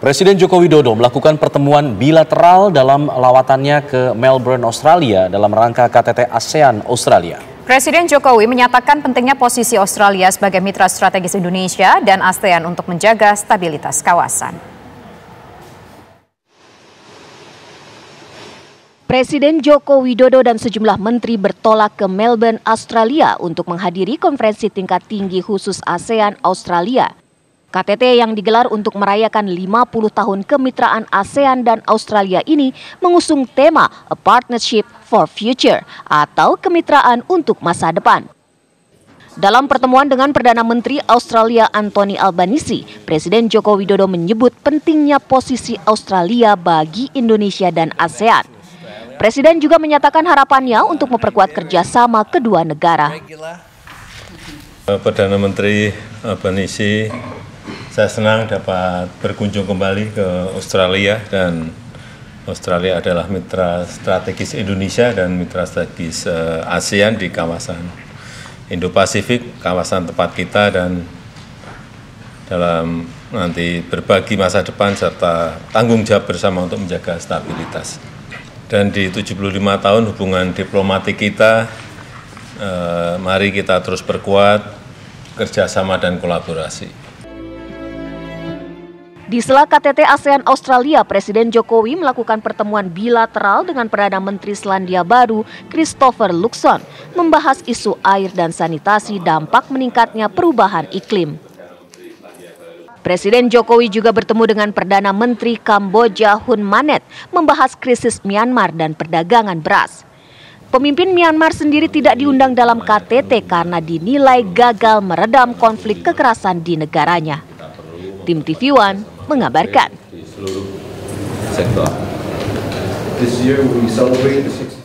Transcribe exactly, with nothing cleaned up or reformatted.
Presiden Joko Widodo melakukan pertemuan bilateral dalam lawatannya ke Melbourne, Australia dalam rangka K T T ASEAN Australia. Presiden Jokowi menyatakan pentingnya posisi Australia sebagai mitra strategis Indonesia dan ASEAN untuk menjaga stabilitas kawasan. Presiden Joko Widodo dan sejumlah menteri bertolak ke Melbourne, Australia untuk menghadiri konferensi tingkat tinggi khusus ASEAN Australia. K T T yang digelar untuk merayakan lima puluh tahun kemitraan ASEAN dan Australia ini mengusung tema A Partnership for Future atau kemitraan untuk masa depan. Dalam pertemuan dengan Perdana Menteri Australia Anthony Albanese, Presiden Joko Widodo menyebut pentingnya posisi Australia bagi Indonesia dan ASEAN. Presiden juga menyatakan harapannya untuk memperkuat kerjasama kedua negara. Perdana Menteri Albanese, saya senang dapat berkunjung kembali ke Australia, dan Australia adalah mitra strategis Indonesia dan mitra strategis ASEAN di kawasan Indo-Pasifik, kawasan tempat kita, dan dalam nanti berbagi masa depan serta tanggung jawab bersama untuk menjaga stabilitas. Dan di tujuh puluh lima tahun hubungan diplomatik kita, eh, mari kita terus perkuat kerjasama dan kolaborasi. Di sela K T T ASEAN Australia, Presiden Jokowi melakukan pertemuan bilateral dengan Perdana Menteri Selandia Baru, Christopher Luxon, membahas isu air dan sanitasi dampak meningkatnya perubahan iklim. Presiden Jokowi juga bertemu dengan Perdana Menteri Kamboja Hun Manet, membahas krisis Myanmar dan perdagangan beras. Pemimpin Myanmar sendiri tidak diundang dalam K T T karena dinilai gagal meredam konflik kekerasan di negaranya. Tim T V One mengabarkan. Di seluruh sektor. This year we celebrate the